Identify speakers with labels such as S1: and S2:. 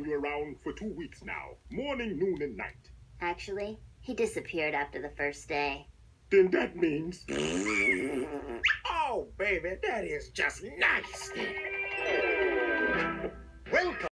S1: you around for 2 weeks now. Morning, noon, and night.
S2: Actually, he disappeared after the first day.
S1: Then that means...
S3: Oh, baby, that is just nice. Welcome.